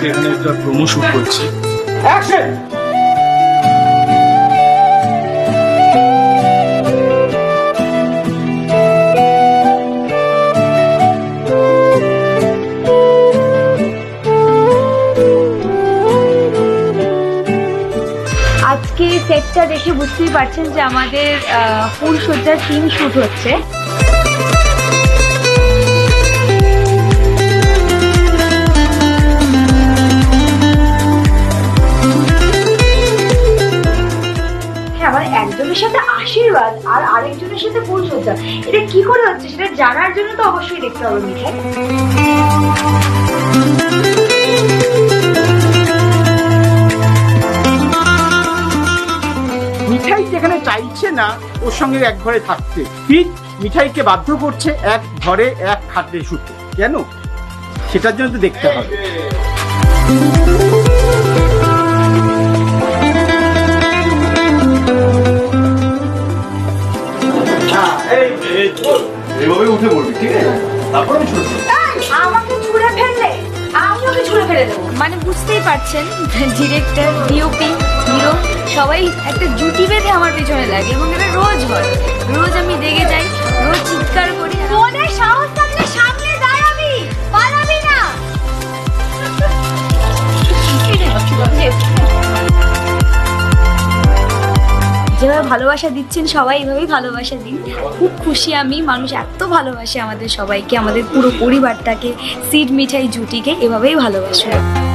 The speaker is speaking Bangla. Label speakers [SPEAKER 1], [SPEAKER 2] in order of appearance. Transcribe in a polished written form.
[SPEAKER 1] এখানে একটা প্রোমো শুট করছি।
[SPEAKER 2] আজকে সেটটা দেখে বুঝতেই পারছেন যে আমাদের ফুলসজ্জার থিম শুট হচ্ছে। আমার একজনের সাথে আশীর্বাদ আর আরেকজনের সাথে ফুলসজ্জা, এটা কি করে হচ্ছে সেটা জানার জন্য তো অবশ্যই দেখতে হবে মিঠাই।
[SPEAKER 3] মিঠাই যেখানে চাইছে না ওর সঙ্গে এক ঘরে থাকতে, ঠিক মিঠাইকে বাধ্য করছে এক ঘরে এক খাটে শুতে। কেন? সেটার জন্য তো দেখতে হবে।
[SPEAKER 1] এভাবে উঠে পড়বি, ঠিক আছে? তারপর আমি ছুটবো।
[SPEAKER 2] আমাকে ছুঁড়ে ফেললে আমি ওকে ছুঁড়ে ফেলে দেবো। মানে বুঝতেই পারছেন, ডিরেক্টর, ডিওপি, হিরো সবাই একটা জুটি বেঁধে আমার পেছনে লাগে এবং এটা রোজ হয়। রোজ আমি রেগে যাই, রোজ চিৎকার করি। মনে সাহস থাকলে সামনে দাঁড়াবি, পালাবি না। যেভাবে ভালোবাসা দিচ্ছেন সবাই এভাবেই ভালোবাসা দিন। খুব খুশি আমি, মানুষ এত ভালোবাসে আমাদের সবাইকে, আমাদের পুরো পরিবারটাকে, সিড মিঠাই জুটিকে এভাবেই ভালোবাসে।